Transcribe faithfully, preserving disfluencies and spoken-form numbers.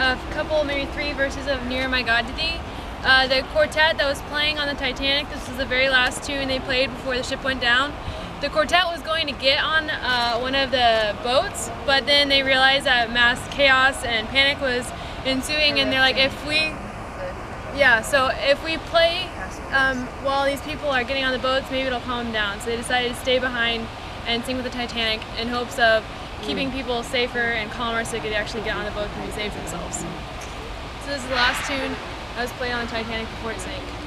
a couple, maybe three verses of Near My God to Thee. Uh, the quartet that was playing on the Titanic, this was the very last tune they played before the ship went down. The quartet was going to get on uh, one of the boats, but then they realized that mass chaos and panic was ensuing, and they're like, if we, yeah, so if we play um, while these people are getting on the boats, maybe it'll calm them down. So they decided to stay behind and sing with the Titanic in hopes of keeping people safer and calmer so they could actually get on the boat and save themselves. So this is the last tune that was played on the Titanic before it sank.